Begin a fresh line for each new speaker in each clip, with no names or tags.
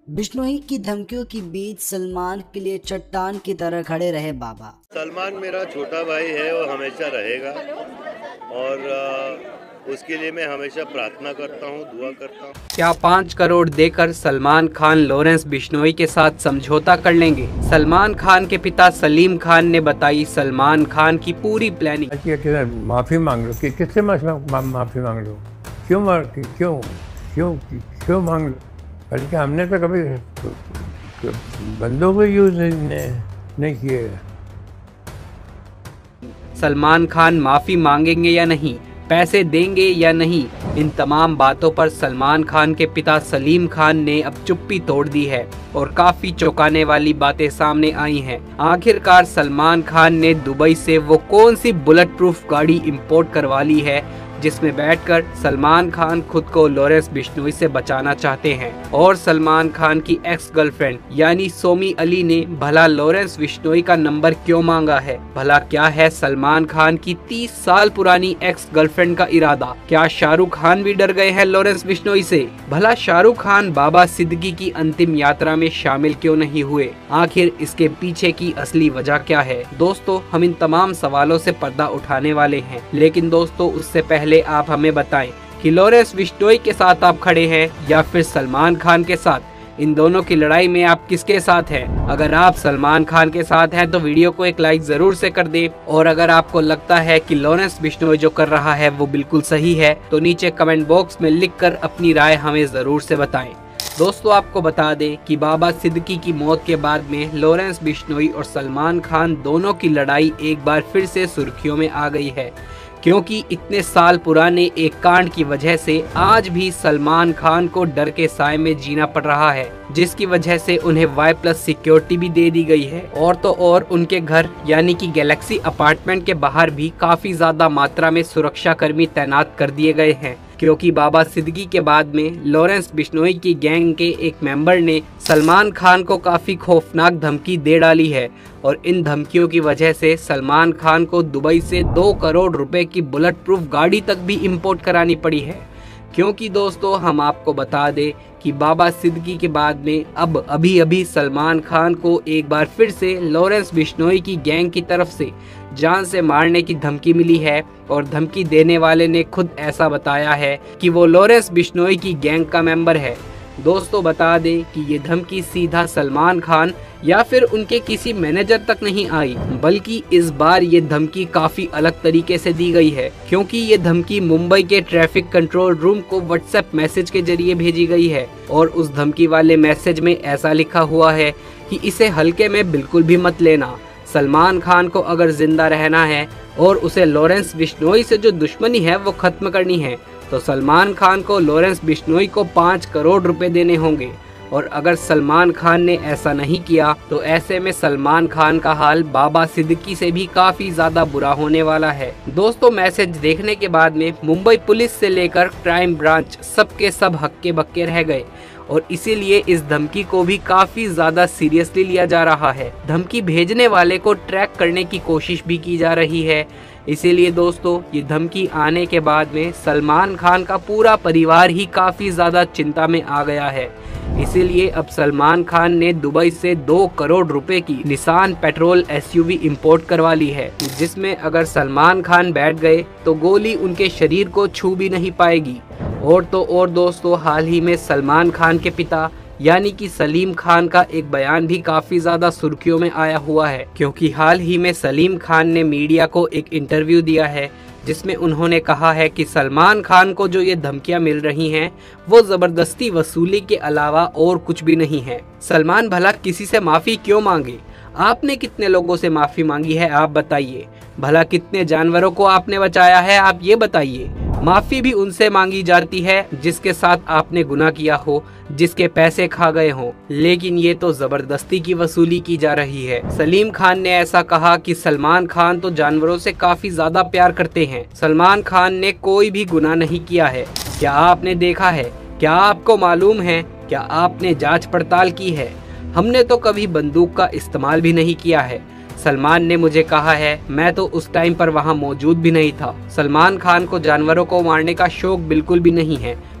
बिश्नोई की धमकियों के बीच सलमान के लिए चट्टान की तरह खड़े रहे बाबा।
सलमान मेरा छोटा भाई है और हमेशा रहेगा और उसके लिए मैं हमेशा प्रार्थना करता हूँ, दुआ करता हूँ।
क्या 5 करोड़ देकर सलमान खान लॉरेंस बिश्नोई के साथ समझौता कर लेंगे? सलमान खान के पिता सलीम खान ने बताई सलमान खान की पूरी प्लानिंग।
माफी मांग लो कि किससे माफी मांग लो, क्यों मांग लो, बल्कि हमने तो कभी बंदों को यूज नहीं किए।
सलमान खान माफी मांगेंगे या नहीं, पैसे देंगे या नहीं, इन तमाम बातों पर सलमान खान के पिता सलीम खान ने अब चुप्पी तोड़ दी है और काफी चौंकाने वाली बातें सामने आई हैं। आखिरकार सलमान खान ने दुबई से वो कौन सी बुलेट प्रूफ गाड़ी इंपोर्ट करवा ली है जिसमें बैठकर सलमान खान खुद को लॉरेंस बिश्नोई से बचाना चाहते हैं। और सलमान खान की एक्स गर्लफ्रेंड यानी सोमी अली ने भला लॉरेंस बिश्नोई का नंबर क्यों मांगा है? भला क्या है सलमान खान की 30 साल पुरानी एक्स गर्लफ्रेंड का इरादा? क्या शाहरुख खान भी डर गए हैं लॉरेंस बिश्नोई से? भला शाहरुख खान बाबा सिद्दीकी की अंतिम यात्रा में शामिल क्यों नहीं हुए? आखिर इसके पीछे की असली वजह क्या है? दोस्तों, हम इन तमाम सवालों से पर्दा उठाने वाले हैं, लेकिन दोस्तों उससे पहले आप हमें बताएं कि लॉरेंस बिश्नोई के साथ आप खड़े हैं या फिर सलमान खान के साथ। इन दोनों की लड़ाई में आप किसके साथ हैं? अगर आप सलमान खान के साथ हैं तो वीडियो को एक लाइक जरूर से कर दें, और अगर आपको लगता है कि लॉरेंस बिश्नोई जो कर रहा है वो बिल्कुल सही है तो नीचे कमेंट बॉक्स में लिखकर अपनी राय हमें जरूर से बताएं। दोस्तों, आपको बता दें कि बाबा सिद्दीकी की मौत के बाद में लॉरेंस बिश्नोई और सलमान खान दोनों की लड़ाई एक बार फिर से सुर्खियों में आ गई है, क्योंकि इतने साल पुराने एक कांड की वजह से आज भी सलमान खान को डर के साए में जीना पड़ रहा है, जिसकी वजह से उन्हें Y+ सिक्योरिटी भी दे दी गई है। और तो और उनके घर यानी कि गैलेक्सी अपार्टमेंट के बाहर भी काफी ज्यादा मात्रा में सुरक्षा कर्मी तैनात कर दिए गए हैं, क्योंकि बाबा सिद्दीकी के बाद में लॉरेंस बिश्नोई की गैंग के एक मेंबर ने सलमान खान को काफी खौफनाक धमकी दे डाली है, और इन धमकियों की वजह से सलमान खान को दुबई से 2 करोड़ रुपए की बुलेट प्रूफ गाड़ी तक भी इंपोर्ट करानी पड़ी है। क्योंकि दोस्तों, हम आपको बता दें कि बाबा सिद्दीकी के बाद में अब अभी सलमान खान को एक बार फिर से लॉरेंस बिश्नोई की गैंग की तरफ से जान से मारने की धमकी मिली है, और धमकी देने वाले ने खुद ऐसा बताया है कि वो लॉरेंस बिश्नोई की गैंग का मेंबर है। दोस्तों, बता दें कि ये धमकी सीधा सलमान खान या फिर उनके किसी मैनेजर तक नहीं आई, बल्कि इस बार ये धमकी काफी अलग तरीके से दी गई है, क्योंकि ये धमकी मुंबई के ट्रैफिक कंट्रोल रूम को व्हाट्सएप मैसेज के जरिए भेजी गई है। और उस धमकी वाले मैसेज में ऐसा लिखा हुआ है कि इसे हल्के में बिल्कुल भी मत लेना। सलमान खान को अगर जिंदा रहना है और उसे लॉरेंस बिश्नोई से जो दुश्मनी है वो खत्म करनी है, तो सलमान खान को लॉरेंस बिश्नोई को 5 करोड़ रुपए देने होंगे। और अगर सलमान खान ने ऐसा नहीं किया तो ऐसे में सलमान खान का हाल बाबा सिद्दीकी से भी काफी ज्यादा बुरा होने वाला है। दोस्तों, मैसेज देखने के बाद में मुंबई पुलिस से लेकर क्राइम ब्रांच सबके सब हक्के बक्के रह गए, और इसीलिए इस धमकी को भी काफी ज्यादा सीरियसली लिया जा रहा है। धमकी भेजने वाले को ट्रैक करने की कोशिश भी की जा रही है। इसीलिए दोस्तों, ये धमकी आने के बाद में सलमान खान का पूरा परिवार ही काफी ज्यादा चिंता में आ गया है। इसीलिए अब सलमान खान ने दुबई से 2 करोड़ रुपए की निसान पेट्रोल SUV इंपोर्ट करवा ली है, जिसमें अगर सलमान खान बैठ गए तो गोली उनके शरीर को छू भी नहीं पाएगी। और तो और दोस्तों, हाल ही में सलमान खान के पिता यानी कि सलीम खान का एक बयान भी काफी ज्यादा सुर्खियों में आया हुआ है, क्योंकि हाल ही में सलीम खान ने मीडिया को एक इंटरव्यू दिया है, जिसमें उन्होंने कहा है कि सलमान खान को जो ये धमकियां मिल रही हैं वो जबरदस्ती वसूली के अलावा और कुछ भी नहीं है। सलमान भला किसी से माफी क्यों मांगे? आपने कितने लोगों से माफी मांगी है आप बताइए? भला कितने जानवरों को आपने बचाया है आप ये बताइए? माफी भी उनसे मांगी जाती है जिसके साथ आपने गुनाह किया हो, जिसके पैसे खा गए हो, लेकिन ये तो जबरदस्ती की वसूली की जा रही है। सलीम खान ने ऐसा कहा कि सलमान खान तो जानवरों से काफी ज्यादा प्यार करते हैं। सलमान खान ने कोई भी गुनाह नहीं किया है। क्या आपने देखा है? क्या आपको मालूम है? क्या आपने जांच पड़ताल की है? हमने तो कभी बंदूक का इस्तेमाल भी नहीं किया है। सलमान ने मुझे कहा है, मैं तो उस टाइम पर वहाँ मौजूद भी नहीं था। सलमान खान को जानवरों को मारने का शौक बिल्कुल भी नहीं है।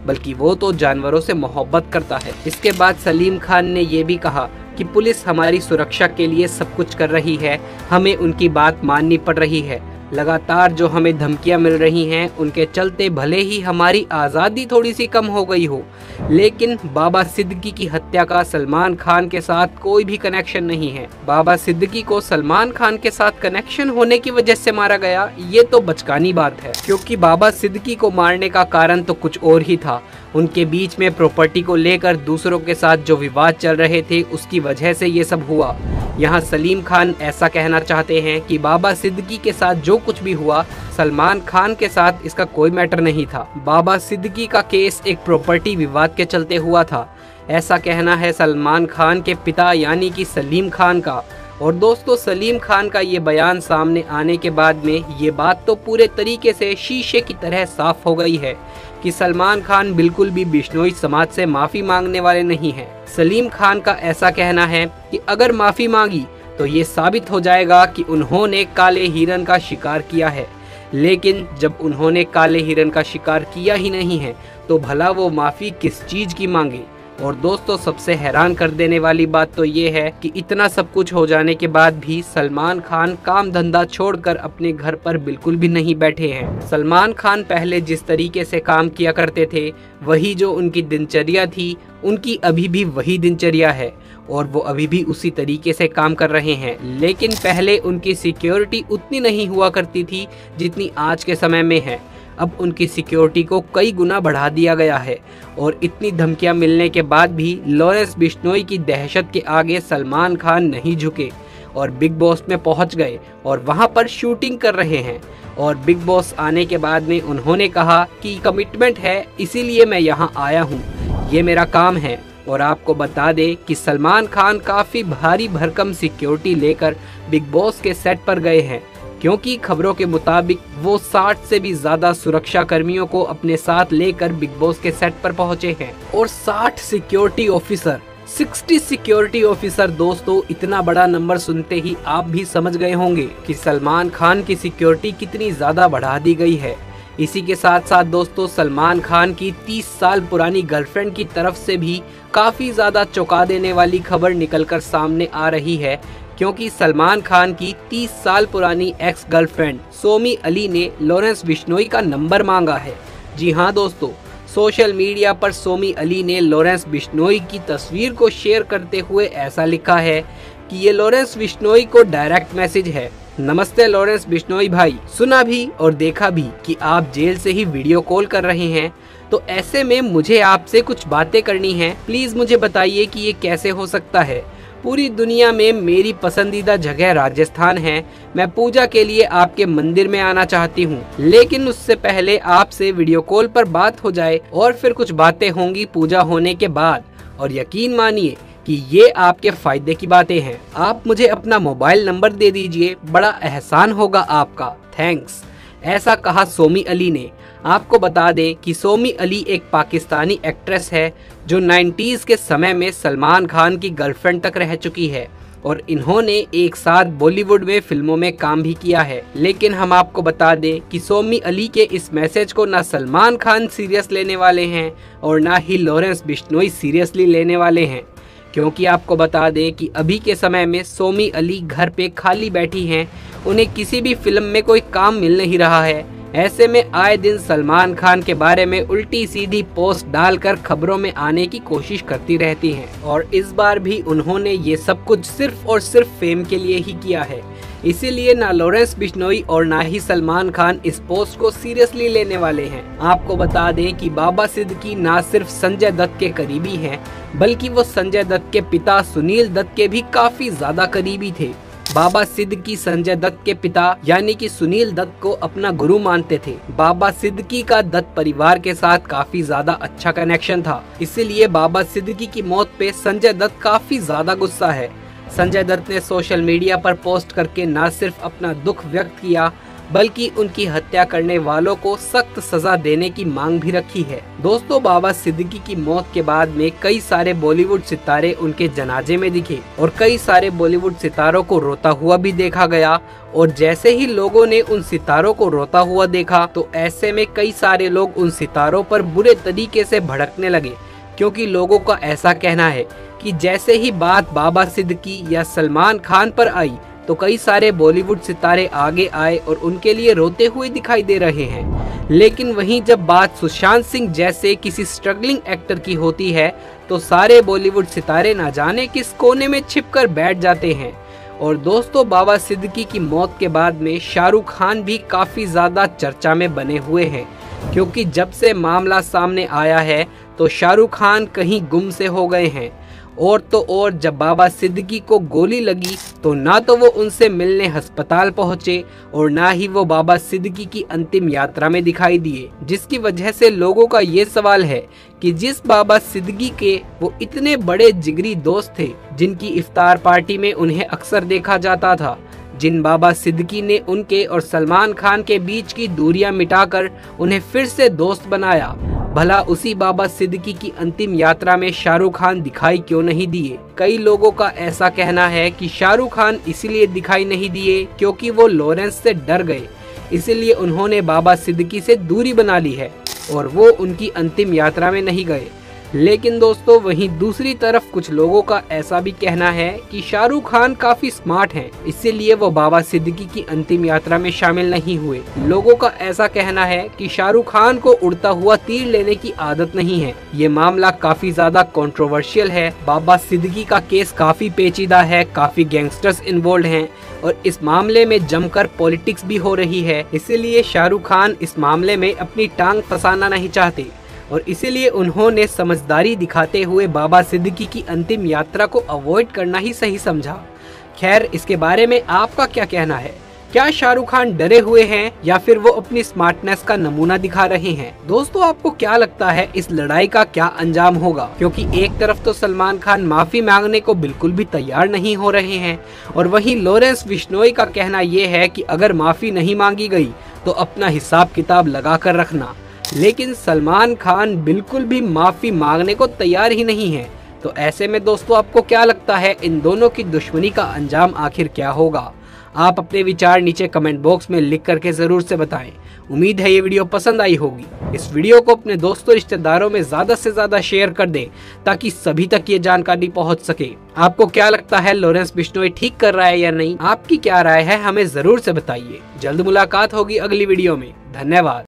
बल्कि वो तो जानवरों से मोहब्बत करता है। इसके बाद सलीम खान ने ये भी कहा कि पुलिस हमारी सुरक्षा के लिए सब कुछ कर रही है, हमें उनकी बात माननी पड़ रही है। लगातार जो हमें धमकियां मिल रही हैं उनके चलते भले ही हमारी आज़ादी थोड़ी सी कम हो गई हो, लेकिन बाबा सिद्दीकी की हत्या का सलमान खान के साथ कोई भी कनेक्शन नहीं है। बाबा सिद्दीकी को सलमान खान के साथ कनेक्शन होने की वजह से मारा गया, ये तो बचकानी बात है, क्योंकि बाबा सिद्दीकी को मारने का कारण तो कुछ और ही था। उनके बीच में प्रॉपर्टी को लेकर दूसरों के साथ जो विवाद चल रहे थे, उसकी वजह से ये सब हुआ। यहाँ सलीम खान ऐसा कहना चाहते हैं कि बाबा सिद्दीकी के साथ जो कुछ भी हुआ, सलमान खान के साथ इसका कोई मैटर नहीं था। बाबा सिद्दीकी का केस एक प्रॉपर्टी विवाद के चलते हुआ था, ऐसा कहना है सलमान खान के पिता यानी कि सलीम खान का। और दोस्तों, सलीम खान का ये बयान सामने आने के बाद में ये बात तो पूरे तरीके से शीशे की तरह साफ हो गई है कि सलमान खान बिल्कुल भी बिश्नोई समाज से माफ़ी मांगने वाले नहीं हैं। सलीम खान का ऐसा कहना है कि अगर माफ़ी मांगी तो ये साबित हो जाएगा कि उन्होंने काले हिरन का शिकार किया है, लेकिन जब उन्होंने काले हिरन का शिकार किया ही नहीं है तो भला वो माफ़ी किस चीज़ की मांगे। और दोस्तों, सबसे हैरान कर देने वाली बात तो ये है कि इतना सब कुछ हो जाने के बाद भी सलमान खान काम धंधा छोड़कर अपने घर पर बिल्कुल भी नहीं बैठे हैं। सलमान खान पहले जिस तरीके से काम किया करते थे, वही जो उनकी दिनचर्या थी, उनकी अभी भी वही दिनचर्या है और वो अभी भी उसी तरीके से काम कर रहे हैं। लेकिन पहले उनकी सिक्योरिटी उतनी नहीं हुआ करती थी जितनी आज के समय में है। अब उनकी सिक्योरिटी को कई गुना बढ़ा दिया गया है और इतनी धमकियां मिलने के बाद भी लॉरेंस बिश्नोई की दहशत के आगे सलमान खान नहीं झुके और बिग बॉस में पहुंच गए और वहां पर शूटिंग कर रहे हैं। और बिग बॉस आने के बाद में उन्होंने कहा कि कमिटमेंट है, इसीलिए मैं यहां आया हूं, ये मेरा काम है। और आपको बता दें कि सलमान खान काफ़ी भारी भरकम सिक्योरिटी लेकर बिग बॉस के सेट पर गए हैं, क्योंकि खबरों के मुताबिक वो 60 से भी ज्यादा सुरक्षा कर्मियों को अपने साथ लेकर बिग बॉस के सेट पर पहुंचे हैं। और 60 सिक्योरिटी ऑफिसर, 60 सिक्योरिटी ऑफिसर। दोस्तों, इतना बड़ा नंबर सुनते ही आप भी समझ गए होंगे कि सलमान खान की सिक्योरिटी कितनी ज्यादा बढ़ा दी गई है। इसी के साथ साथ दोस्तों, सलमान खान की 30 साल पुरानी गर्लफ्रेंड की तरफ से भी काफी ज्यादा चौंका देने वाली खबर निकलकर सामने आ रही है, क्योंकि सलमान खान की 30 साल पुरानी एक्स गर्लफ्रेंड सोमी अली ने लॉरेंस बिश्नोई का नंबर मांगा है। जी हाँ दोस्तों, सोशल मीडिया पर सोमी अली ने लॉरेंस बिश्नोई की तस्वीर को शेयर करते हुए ऐसा लिखा है कि ये लॉरेंस बिश्नोई को डायरेक्ट मैसेज है। नमस्ते लॉरेंस बिश्नोई भाई, सुना भी और देखा भी कि आप जेल से ही वीडियो कॉल कर रहे हैं, तो ऐसे में मुझे आपसे कुछ बातें करनी है। प्लीज मुझे बताइए कि ये कैसे हो सकता है। पूरी दुनिया में मेरी पसंदीदा जगह राजस्थान है। मैं पूजा के लिए आपके मंदिर में आना चाहती हूँ, लेकिन उससे पहले आपसे वीडियो कॉल पर बात हो जाए और फिर कुछ बातें होंगी पूजा होने के बाद। और यकीन मानिए कि ये आपके फायदे की बातें हैं। आप मुझे अपना मोबाइल नंबर दे दीजिए, बड़ा एहसान होगा आपका, थैंक्स। ऐसा कहा सोमी अली ने। आपको बता दें कि सोमी अली एक पाकिस्तानी एक्ट्रेस है जो 90s के समय में सलमान खान की गर्लफ्रेंड तक रह चुकी है और इन्होंने एक साथ बॉलीवुड में फिल्मों में काम भी किया है। लेकिन हम आपको बता दें कि सोमी अली के इस मैसेज को ना सलमान खान सीरियस लेने वाले हैं और ना ही लॉरेंस बिश्नोई सीरियसली लेने वाले हैं, क्योंकि आपको बता दें कि अभी के समय में सोमी अली घर पे खाली बैठी हैं, उन्हें किसी भी फिल्म में कोई काम मिल नहीं रहा है। ऐसे में आए दिन सलमान खान के बारे में उल्टी सीधी पोस्ट डालकर खबरों में आने की कोशिश करती रहती हैं और इस बार भी उन्होंने ये सब कुछ सिर्फ और सिर्फ फेम के लिए ही किया है। इसीलिए ना लॉरेंस बिश्नोई और ना ही सलमान खान इस पोस्ट को सीरियसली लेने वाले हैं। आपको बता दें कि बाबा सिद्दीकी ना सिर्फ संजय दत्त के करीबी हैं, बल्कि वो संजय दत्त के पिता सुनील दत्त के भी काफी ज्यादा करीबी थे। बाबा सिद्दीकी संजय दत्त के पिता यानी कि सुनील दत्त को अपना गुरु मानते थे। बाबा सिद्दीकी का दत्त परिवार के साथ काफी ज्यादा अच्छा कनेक्शन था, इसीलिए बाबा सिद्दीकी की मौत पे संजय दत्त काफी ज्यादा गुस्सा है। संजय दत्त ने सोशल मीडिया पर पोस्ट करके न सिर्फ अपना दुख व्यक्त किया, बल्कि उनकी हत्या करने वालों को सख्त सजा देने की मांग भी रखी है। दोस्तों, बाबा सिद्दीकी की मौत के बाद में कई सारे बॉलीवुड सितारे उनके जनाजे में दिखे और कई सारे बॉलीवुड सितारों को रोता हुआ भी देखा गया। और जैसे ही लोगों ने उन सितारों को रोता हुआ देखा तो ऐसे में कई सारे लोग उन सितारों पर बुरे तरीके से भड़कने लगे, क्योंकि लोगों का ऐसा कहना है कि जैसे ही बात बाबा सिद्दीकी या सलमान खान पर आई तो कई सारे बॉलीवुड सितारे आगे आए और उनके लिए रोते हुए दिखाई दे रहे हैं। लेकिन वहीं जब बात सुशांत सिंह जैसे किसी स्ट्रगलिंग एक्टर की होती है तो सारे बॉलीवुड सितारे ना जाने किस कोने में छिपकर बैठ जाते हैं। और दोस्तों, बाबा सिद्दीकी की मौत के बाद में शाहरुख खान भी काफी ज्यादा चर्चा में बने हुए हैं, क्योंकि जब से मामला सामने आया है तो शाहरुख खान कहीं गुम से हो गए हैं। और तो और जब बाबा सिद्दीकी को गोली लगी तो ना तो वो उनसे मिलने अस्पताल पहुंचे और ना ही वो बाबा सिद्दीकी की अंतिम यात्रा में दिखाई दिए, जिसकी वजह से लोगों का ये सवाल है कि जिस बाबा सिद्दीकी के वो इतने बड़े जिगरी दोस्त थे, जिनकी इफ्तार पार्टी में उन्हें अक्सर देखा जाता था, जिन बाबा सिद्दीकी ने उनके और सलमान खान के बीच की दूरियां मिटाकर उन्हें फिर से दोस्त बनाया, भला उसी बाबा सिद्दीकी की अंतिम यात्रा में शाहरुख खान दिखाई क्यों नहीं दिए। कई लोगों का ऐसा कहना है कि शाहरुख खान इसीलिए दिखाई नहीं दिए क्योंकि वो लॉरेंस से डर गए, इसीलिए उन्होंने बाबा सिद्दीकी से दूरी बना ली है और वो उनकी अंतिम यात्रा में नहीं गए। लेकिन दोस्तों, वहीं दूसरी तरफ कुछ लोगों का ऐसा भी कहना है कि शाहरुख खान काफी स्मार्ट हैं, इसीलिए वो बाबा सिद्दीकी की अंतिम यात्रा में शामिल नहीं हुए। लोगों का ऐसा कहना है कि शाहरुख खान को उड़ता हुआ तीर लेने की आदत नहीं है। ये मामला काफी ज्यादा कंट्रोवर्शियल है। बाबा सिद्दीकी का केस काफी पेचीदा है, काफी गैंगस्टर्स इन्वॉल्व हैं और इस मामले में जमकर पॉलिटिक्स भी हो रही है। इसीलिए शाहरुख खान इस मामले में अपनी टांग फंसाना नहीं चाहते और इसीलिए उन्होंने समझदारी दिखाते हुए बाबा सिद्दीकी की अंतिम यात्रा को अवॉइड करना ही सही समझा। खैर, इसके बारे में आपका क्या कहना है? क्या शाहरुख खान डरे हुए हैं या फिर वो अपनी स्मार्टनेस का नमूना दिखा रहे हैं? दोस्तों, आपको क्या लगता है इस लड़ाई का क्या अंजाम होगा? क्योंकि एक तरफ तो सलमान खान माफी मांगने को बिल्कुल भी तैयार नहीं हो रहे हैं और वहीं लॉरेंस बिश्नोई का कहना ये है कि अगर माफी नहीं मांगी गई तो अपना हिसाब किताब लगा कर रखना। लेकिन सलमान खान बिल्कुल भी माफी मांगने को तैयार ही नहीं है। तो ऐसे में दोस्तों, आपको क्या लगता है इन दोनों की दुश्मनी का अंजाम आखिर क्या होगा? आप अपने विचार नीचे कमेंट बॉक्स में लिख करके जरूर से बताएं। उम्मीद है ये वीडियो पसंद आई होगी। इस वीडियो को अपने दोस्तों रिश्तेदारों में ज्यादा से ज्यादा शेयर कर दें ताकि सभी तक ये जानकारी पहुंच सके। आपको क्या लगता है, लॉरेंस बिश्नोई ठीक कर रहा है या नहीं? आपकी क्या राय है, हमें जरूर से बताइए। जल्द मुलाकात होगी अगली वीडियो में। धन्यवाद।